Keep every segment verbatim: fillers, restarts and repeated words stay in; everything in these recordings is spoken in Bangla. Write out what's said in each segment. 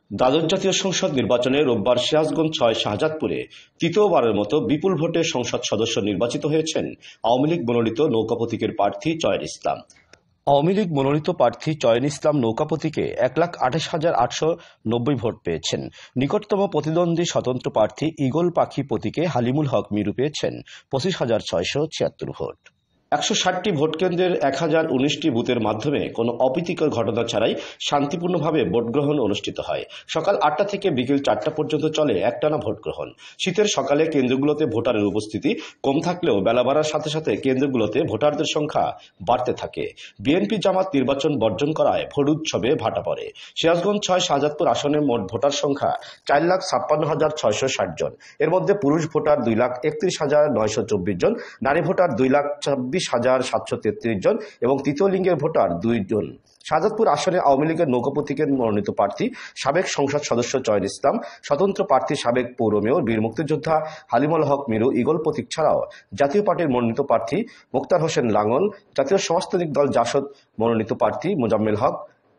দ্বাদশ জাতীয় সংসদ নির্বাচনে রোববার সিরাজগঞ্জ ছয় শাহজাদপুরে তৃতীয়বারের মতো বিপুল ভোটে সংসদ সদস্য নির্বাচিত হয়েছেন আওয়ামী লীগ মনোনীত নৌকা প্রতীকের প্রার্থী চয়ন ইসলাম। আওয়ামী লীগ মনোনীত প্রার্থী চয়ন ইসলাম নৌকা প্রতীকে এক লাখ আঠাশ হাজার আটশো নব্বই ভোট পেয়েছেন। নিকটতম প্রতিদ্বন্দ্বী স্বতন্ত্র প্রার্থী ঈগল পাখি প্রতীকে হালিমুল হক মিরু পেয়েছেন পঁচিশ হাজার ছয়শো ছিয়াত্তর ভোট। একশো ষাটটি ভোট কেন্দ্রের এক হাজার উনিশটি বুথের মাধ্যমে কোনো অপ্রীতিকর ঘটনা ছাড়াই শান্তিপূর্ণভাবে ভোট গ্রহণ অনুষ্ঠিত হয়। সকাল আটটা থেকে বিকেল চারটা পর্যন্ত চলে একটানা ভোট গ্রহণ। শীতের সকালে কেন্দ্রগুলোতে ভোটারের উপস্থিতি কম থাকলেও বেলা বাড়ার সাথে সাথে কেন্দ্রগুলোতে ভোটারদের সংখ্যা বাড়তে থাকে। বিএনপি জামাত নির্বাচন বর্জন করায় ভোট উৎসবে ভাটা পড়ে। সিরাজগঞ্জ ছয় শাহজাদপুর আসনে মোট ভোটার সংখ্যা চার লাখ ছাপ্পান্ন হাজার ছয়শো ষাট জন। এর মধ্যে পুরুষ ভোটার দুই লাখ একত্রিশ হাজার নয়শো চব্বিশ জন, নারী ভোটার দুই লাখ ছাব্বিশ হাজার সাতশো তেত্রিশ জন এবং তৃতীয় লিঙ্গের ভোটার দুই জন। শাহজাদপুর আসনে আওয়ামী লীগের নৌকা প্রতীকের মনোনীত প্রার্থী সাবেক সংসদ সদস্য চয়ন ইসলাম, স্বতন্ত্র প্রার্থী সাবেক পৌর মেয়র বীর মুক্তিযোদ্ধা হালিমুল হক মিরু ঈগল প্রতীক ছাড়াও জাতীয় পার্টির মনোনীত প্রার্থী মোক্তার হোসেন লাঙ্গল, জাতীয় সমাজতান্ত্রিক দল জাসদ মনোনীত প্রার্থী মোজাম্মেল হক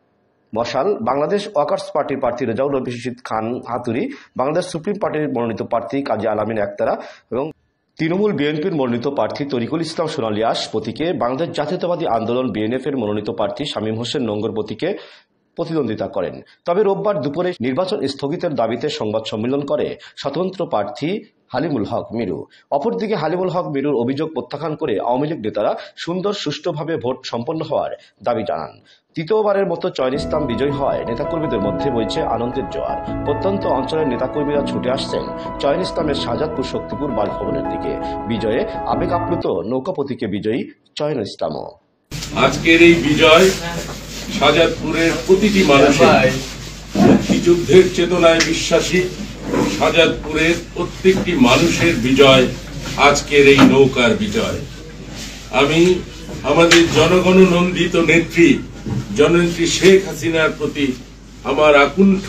মশাল, বাংলাদেশ ওয়ার্কার্স পার্টির প্রার্থী রেজাউল রশিদ খান হাতুড়ি, বাংলাদেশ সুপ্রিম পার্টির মনোনীত প্রার্থী কাজী আলামিন একতারা এবং তৃণমূল বিএনপির মনোনীত প্রার্থী তরিকুল ইসলাম সোনালিয়াস প্রতীকে, বাংলাদেশ জাতীয়তাবাদী আন্দোলন বিএনএফ এর মনোনীত প্রার্থী শামীম হোসেন নঙ্গর প্রতীকে প্রতিদ্বন্দ্বিতা করেন। তবে রোববার দুপুরে নির্বাচন স্থগিতের দাবিতে সংবাদ সম্মেলন করে স্বতন্ত্র প্রার্থী হালিমুল হক মিরু। অপরদিকে হালিমুল হক মিরুর অভিযোগ প্রত্যাখ্যান করে আওয়ামী লীগ নেতারা সুন্দর সুষ্ঠুভাবে ভোট সম্পন্ন হওয়ার দাবি জানান। তৃতীয়বারের মতো চয়ন ইসলাম বিজয়ী হওয়ায় নেতাকর্মীদের মধ্যে বইছে আনন্দের জোয়ার। প্রত্যন্ত অঞ্চলের নেতাকর্মীরা ছুটে আসছেন চয়ন ইসলামের শাহজাদপুর শক্তিপুর বাসভবনের দিকে। বিজয়ে আবেগ আপ্লুত নৌকা প্রতীকে বিজয়ী চয়ন ইসলামও। আজকের এই বিজয় শাহজাদপুরের প্রতিটি মানুষের মুক্তিযুদ্ধের চেতনায় বিশ্বাসী শাহজাদপুরের প্রত্যেকটি মানুষের বিজয়, আজকের এই নৌকার বিজয়। আমি আমাদের জনগণ নন্দিত নেত্রী জননেত্রী শেখ হাসিনার প্রতি আমার আকুণ্ঠ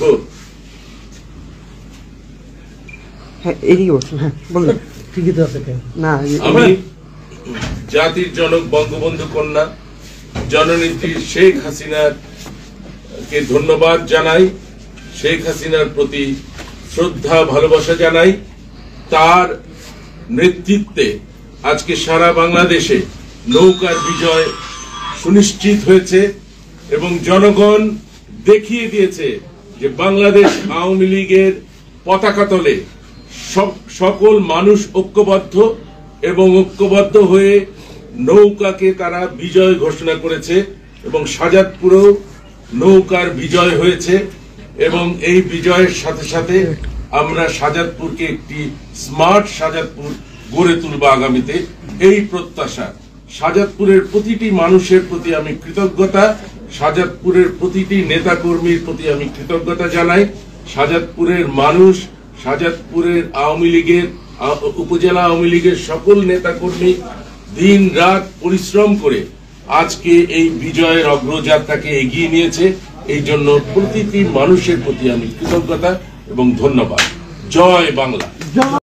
আমি জাতির জনক বঙ্গবন্ধু কন্যা জননেত্রী শেখ হাসিনার কে ধন্যবাদ জানাই, শেখ হাসিনার প্রতি শ্রদ্ধা ভালোবাসা জানাই। তার নেতৃত্বে আজকে সারা বাংলাদেশে নৌকার বিজয় সুনিশ্চিত হয়েছে এবং জনগণ দেখিয়ে দিয়েছে যে বাংলাদেশ আওয়ামী লীগের পতাকা তলে সকল মানুষ ঐক্যবদ্ধ এবং ঐক্যবদ্ধ হয়ে নৌকাকে তারা বিজয় ঘোষণা করেছে এবং শাহজাদপুরেও নৌকার বিজয় হয়েছে এবং এই বিজয়ের সাথে সাথে আমরা শাহজাদপুরকে একটি স্মার্ট শাহজাদপুর গড়ে তুলব আগামীতে, এই প্রত্যাশা। শাহজাদপুরের প্রতিটি মানুষের প্রতি আমি কৃতজ্ঞতা, শাহজাদপুরের প্রতিটি নেতাকর্মীর প্রতি আমি কৃতজ্ঞতা জানাই। শাহজাদপুরের মানুষ, শাহজাদপুরের আওয়ামী লীগের উপজেলা আওয়ামী লীগের সকল নেতাকর্মী দিন রাত পরিশ্রম করে আজকে এই বিজয়ের অগ্রযাত্রাকে এগিয়ে নিয়েছে। এই জন্য প্রতিটি মানুষের প্রতি আমি কৃতজ্ঞতা এবং ধন্যবাদ। জয় বাংলা।